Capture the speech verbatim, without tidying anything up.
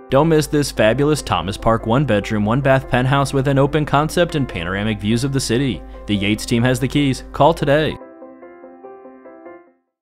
Don't miss this fabulous Thomas Park one-bedroom, one-bath penthouse with an open concept and panoramic views of the city. The Yates team has the keys. Call today.